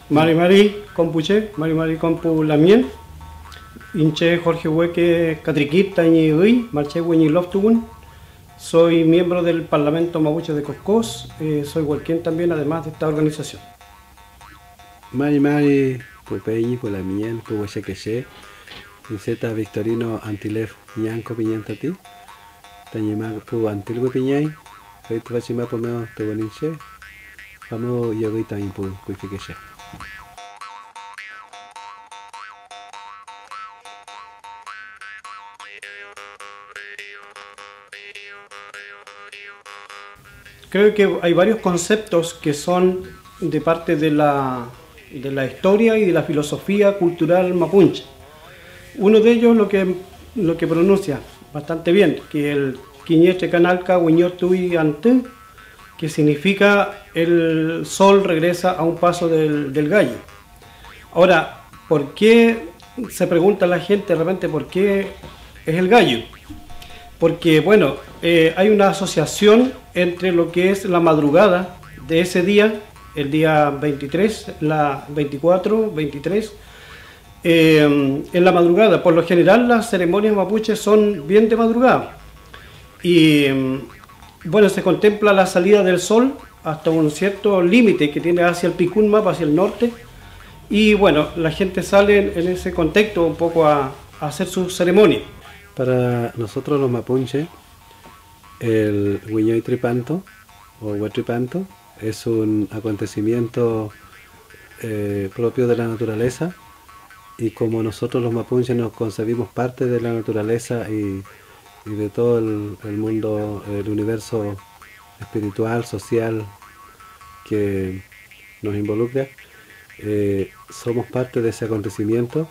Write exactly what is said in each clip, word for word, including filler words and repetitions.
Mari Mari Compuche, Mari Mari Compu Lamien, Inche Jorge Hueque Catriquit Tañi Ui, Marche Hueñi Loftugun. Soy miembro del Parlamento Mapuche de Coscós, eh, soy huelquén también, además de esta organización. Mari Mari Pupeñi Pulamien, Puhueche Queche, Inseta Victorino Antilef Ñanco Piñantati, Tañima Pu Antilwe Piñay, Rey Tuvachima Pomeo Tebuninche, Vamos Yogui también Pu Cuifiqueche. Creo que hay varios conceptos que son de parte de la, de la historia y de la filosofía cultural mapuche. Uno de ellos lo que, lo que pronuncia bastante bien, que el Quiñeche Canalca Huiñortui Ante, que significa el sol regresa a un paso del, del gallo. Ahora, ¿por qué se pregunta la gente de repente por qué es el gallo? Porque, bueno, eh, hay una asociación entre lo que es la madrugada de ese día, el día veintitrés, la veinticuatro, veintitrés, eh, en la madrugada. Por lo general las ceremonias mapuches son bien de madrugada. Y, bueno, se contempla la salida del sol hasta un cierto límite que tiene hacia el Picunmap, hacia el norte. Y, bueno, la gente sale en ese contexto un poco a, a hacer su ceremonia. Para nosotros los mapuche, el Huiñoy Tripanto o Huetripanto es un acontecimiento eh, propio de la naturaleza, y como nosotros los mapuches nos concebimos parte de la naturaleza y, y de todo el, el mundo, el universo espiritual, social que nos involucra, eh, somos parte de ese acontecimiento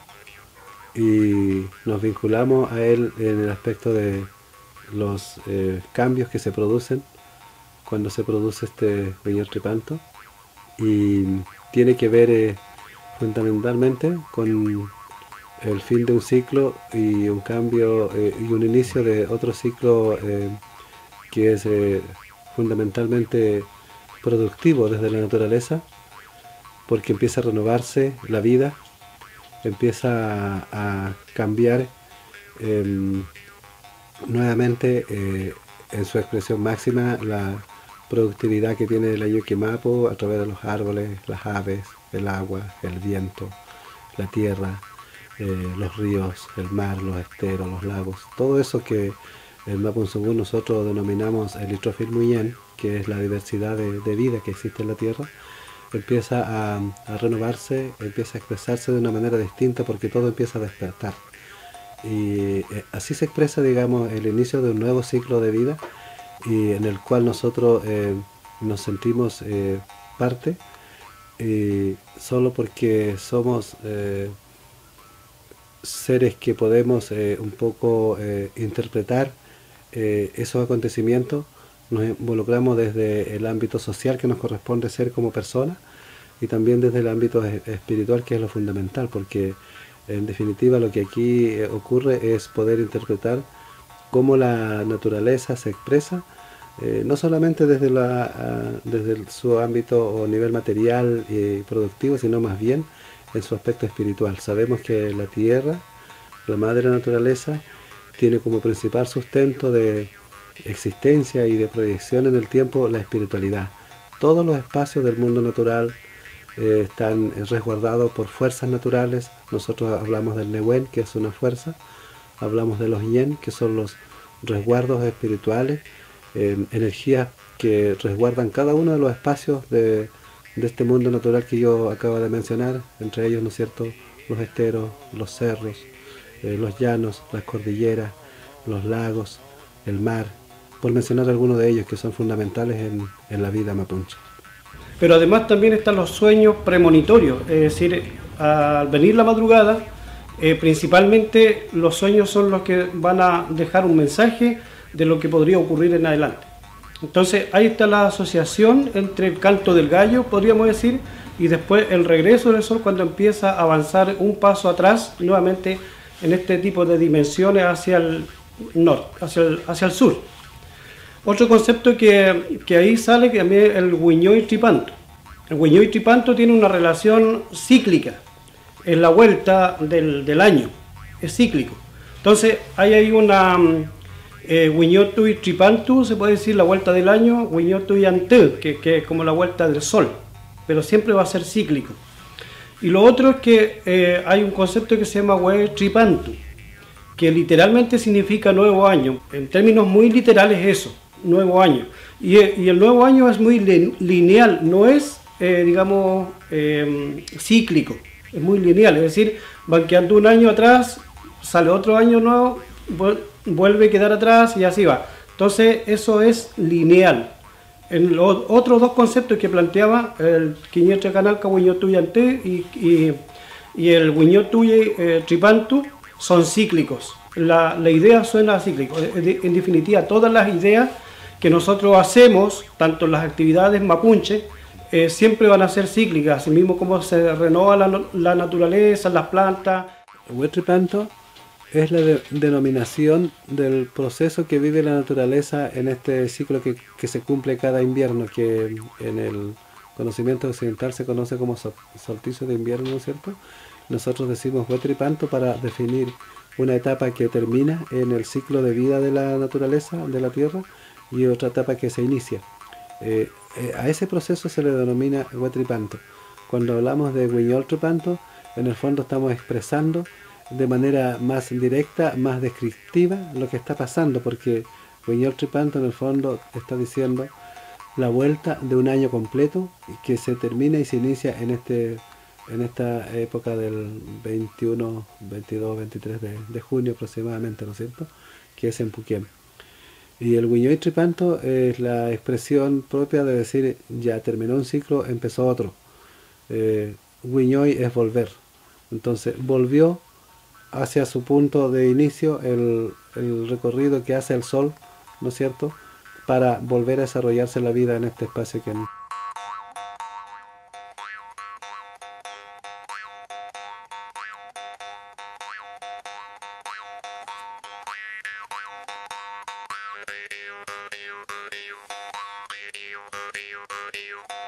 y nos vinculamos a él en el aspecto de los eh, cambios que se producen cuando se produce este Huiñoy Tripanto, y tiene que ver eh, fundamentalmente con el fin de un ciclo y un cambio eh, y un inicio de otro ciclo eh, que es eh, fundamentalmente productivo desde la naturaleza, porque empieza a renovarse la vida, empieza a, a cambiar eh, nuevamente eh, en su expresión máxima la productividad que tiene el Añuquimapu a través de los árboles, las aves, el agua, el viento, la tierra, eh, los ríos, el mar, los esteros, los lagos, todo eso que en Mapuzungún nosotros denominamos el Itrofil Muyen, que es la diversidad de, de vida que existe en la tierra, empieza a, a renovarse, empieza a expresarse de una manera distinta porque todo empieza a despertar. Y eh, así se expresa, digamos, el inicio de un nuevo ciclo de vida, y en el cual nosotros eh, nos sentimos eh, parte, y solo porque somos eh, seres que podemos eh, un poco eh, interpretar eh, esos acontecimientos, nos involucramos desde el ámbito social que nos corresponde ser como personas, y también desde el ámbito espiritual, que es lo fundamental, porque en definitiva lo que aquí ocurre es poder interpretar cómo la naturaleza se expresa, eh, no solamente desde, la, uh, desde su ámbito o nivel material y productivo, sino más bien en su aspecto espiritual. Sabemos que la tierra, la madre naturaleza, tiene como principal sustento de existencia y de proyección en el tiempo la espiritualidad. Todos los espacios del mundo natural eh, están resguardados por fuerzas naturales. Nosotros hablamos del Nehuen, que es una fuerza, hablamos de los Yen, que son los resguardos espirituales, eh, energías que resguardan cada uno de los espacios de, de este mundo natural que yo acabo de mencionar, entre ellos, ¿no es cierto?, los esteros, los cerros, eh, los llanos, las cordilleras, los lagos, el mar, por mencionar algunos de ellos que son fundamentales en, en la vida mapuche. Pero además también están los sueños premonitorios, es decir, al venir la madrugada, eh, principalmente los sueños son los que van a dejar un mensaje de lo que podría ocurrir en adelante. Entonces ahí está la asociación entre el canto del gallo, podríamos decir, y después el regreso del sol, cuando empieza a avanzar un paso atrás, nuevamente en este tipo de dimensiones hacia el norte, hacia el, hacia el sur. Otro concepto que, que ahí sale, que también es el Huiñoy Tripanto. El Huiño Tripanto tiene una relación cíclica, es la vuelta del, del año, es cíclico. Entonces hay ahí una eh, Huiñotu y Tripantu, se puede decir la vuelta del año, Huiñotu y Antú, que, que es como la vuelta del sol, pero siempre va a ser cíclico. Y lo otro es que eh, hay un concepto que se llama Hue Tripantu, que literalmente significa nuevo año. En términos muy literales eso, nuevo año. Y, y el nuevo año es muy lineal, no es, eh, digamos, eh, cíclico, es muy lineal. Es decir, van quedando un año atrás, sale otro año nuevo, vuelve a quedar atrás y así va. Entonces eso es lineal. En los otros dos conceptos que planteaba, el Quiñetre Canalca, Huiñotu y Anté y, y, y el Huiñotu y eh, Tripantu, son cíclicos. La, la idea suena cíclico. En definitiva, todas las ideas que nosotros hacemos, tanto las actividades mapuche, eh, siempre van a ser cíclicas, así mismo como se renova la, la naturaleza, las plantas. Hue Tripanto es la de, denominación del proceso que vive la naturaleza en este ciclo que, que se cumple cada invierno, que en el conocimiento occidental se conoce como sol, solsticio de invierno, ¿no es cierto? Nosotros decimos Hue Tripanto para definir una etapa que termina en el ciclo de vida de la naturaleza, de la tierra, y otra etapa que se inicia. Eh, eh, a ese proceso se le denomina Hue Tripanto. Cuando hablamos de Huiñol Tripanto, en el fondo estamos expresando de manera más directa, más descriptiva lo que está pasando, porque Huiñol Tripanto en el fondo está diciendo la vuelta de un año completo que se termina y se inicia en este en esta época del veintiuno, veintidós, veintitrés de, de junio aproximadamente, ¿no es cierto?, que es en Puquén. Y el Huiñoy Tripanto es la expresión propia de decir ya terminó un ciclo, empezó otro. Eh, Huiñoy es volver. Entonces volvió hacia su punto de inicio el, el recorrido que hace el sol, ¿no es cierto?, para volver a desarrollarse la vida en este espacio que... Video, video, video, video, video.